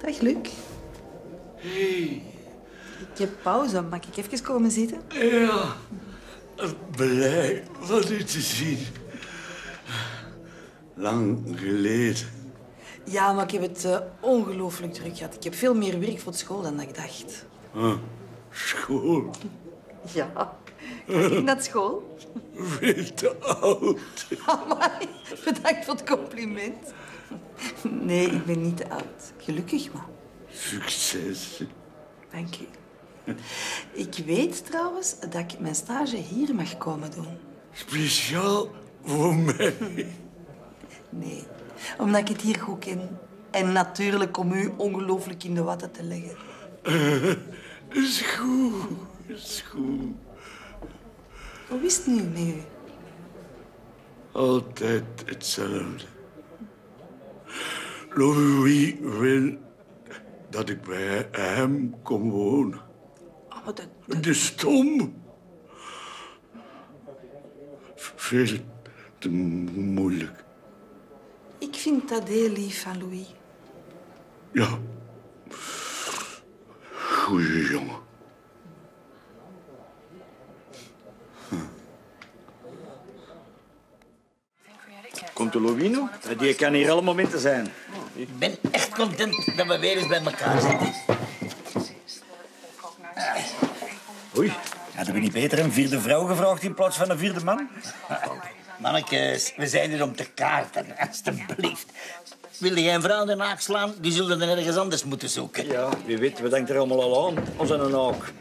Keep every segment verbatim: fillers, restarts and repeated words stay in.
Dag, Luc. Hey. Ik heb pauze. Mag ik even komen zitten? Ja, blij van u te zien. Lang geleden. Ja, maar ik heb het uh, ongelooflijk druk gehad. Ik heb veel meer werk voor school dan ik dacht. Huh? School? Ja. Ga ik naar school? Veel te oud. Amai, bedankt voor het compliment. Nee, ik ben niet te oud. Gelukkig maar. Succes. Dank u. Ik weet trouwens dat ik mijn stage hier mag komen doen. Speciaal voor mij? Nee, omdat ik het hier goed ken. En natuurlijk om u ongelooflijk in de watten te leggen. Uh, is goed, is goed. Hoe is het nu met u? Altijd hetzelfde. Louis wil dat ik bij hem kom wonen. Oh, dat, dat... De stom. Veel te moeilijk. Ik vind dat heel lief van Louis. Ja. Goeie jongen. Komt de Louis nog? Die kan hier alle momenten zijn. Ik ben echt content dat we weer eens bij elkaar zitten. Oei, hadden we niet beter een vierde vrouw gevraagd in plaats van een vierde man? Mannekes, we zijn hier om te kaarten, alstublieft. Wil jij een vrouw in de haak slaan, die zullen er ergens anders moeten zoeken. Ja, wie weet, we denken er allemaal al aan. Ons aan een haak.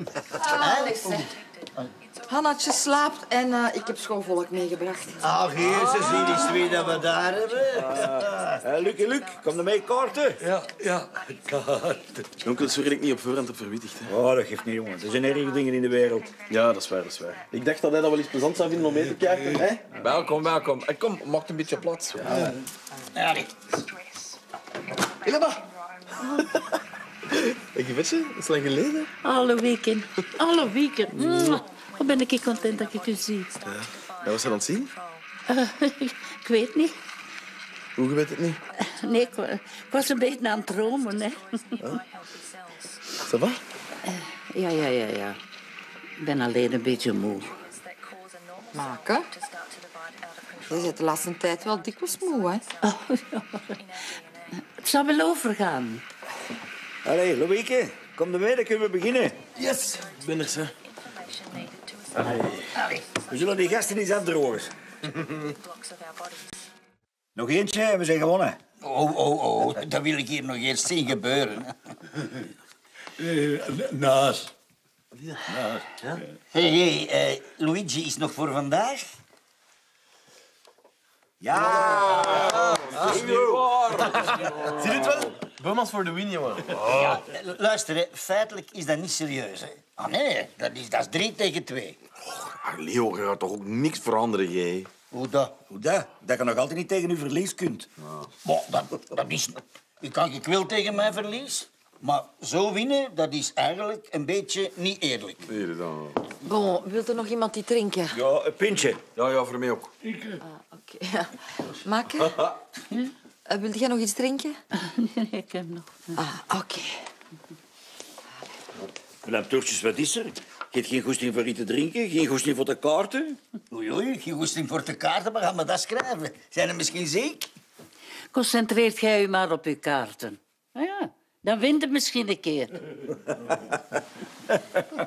Hannatje slaapt en uh, ik heb schoolvolk meegebracht. Ach, jezus, hier is wie dat we daar hebben. Hé, uh, Luc, Luc, kom er mee kaarten? Ja, ja, kaarten. Onkel, sorry dat ik niet op voorhand heb verwittigd. Hè. Oh, dat geeft niet, jongen. Er zijn erge dingen in de wereld. Ja, dat is waar, dat is waar. Ik dacht dat hij dat wel eens plezant zou vinden om mee te kijken. Hè? Welkom, welkom. En kom, maak een beetje plaats. Ja. Allee. Helemaal. Dank je, Verse. Dat is lang geleden. Alle weken. Alle weken. Mm. Wat ben ik content dat ik u zie. Ja. Ja, wat zijn aan het zien? Uh, ik weet niet. Hoe, je weet het niet? Nee, ik, ik was een beetje aan het dromen, hè. Huh? Ça va? Uh, ja, ja, ja, ja. Ik ben alleen een beetje moe. Maken? Je zit de laatste tijd wel dikwijls moe, hè? Oh, ja. Het zal wel overgaan. Allee, Louieke, kom er mee, dan kunnen we beginnen. Yes, ik ben er, hè. Allee. We zullen die gasten eens afdrogen. Nog eentje en we zijn gewonnen. Oh, oh, oh, dat wil ik hier nog eerst zien gebeuren. Uh, naast. Naast. Ja? Hé, hey, hey, uh, Luigi is nog voor vandaag? Ja! Dat is niet waar. Zie je het wel? Beumans voor de win, jongen. Oh. Ja, luister, hè. Feitelijk is dat niet serieus. Hè. Ah nee, dat is, dat is drie tegen twee. Oh, Leo, je gaat toch ook niks veranderen, jij? Hoe dat? Hoe dat? Dat je nog altijd niet tegen uw verlies kunt. Ja. Maar dat, dat is... Ik kan ik wil tegen mijn verlies. Maar zo winnen, dat is eigenlijk een beetje niet eerlijk. Nee, dan. Bon, wilt er nog iemand die drinken? Ja, een pintje. Ja, ja, voor mij ook. Ah, oké. Okay. Ja. Maken? Hm? Uh, wil jij nog iets drinken? Nee, nee, ik heb nog. Ah, oké. Okay. Madame Toortjes, wat is er? Je hebt geen goesting voor iets te drinken, geen goesting voor de kaarten? Oei, oei, geen goesting voor de kaarten, maar gaan we dat schrijven? Zijn er misschien ziek? Concentreert jij u maar op uw kaarten. Nou ja, dan wint het misschien een keer.